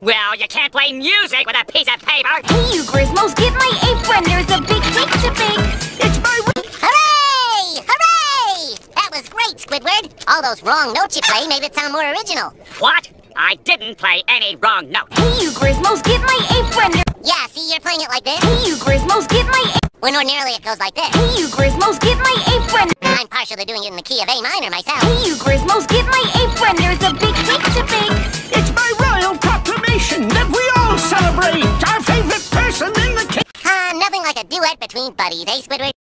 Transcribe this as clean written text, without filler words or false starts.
Well, you can't play music with a piece of paper! Hey, you Grizmos, get my apron! There's a big cake to bake! It's my... Hooray! Hooray! That was great, Squidward! All those wrong notes you played made it sound more original. What? I didn't play any wrong note. Hey, you Grizmos, get my apron! Yeah, see, you're playing it like this. Hey, you Grizmos, get my apron! When ordinarily it goes like this. Hey, you Grizmos, get my apron! I'm partial to doing it in the key of A minor myself. Hey, you Grizmos, get my apron! There's a big cake to bake! It's my royal proclamation that we all celebrate our favorite person in the cake. Nothing like a duet between buddies, eh, Squidward?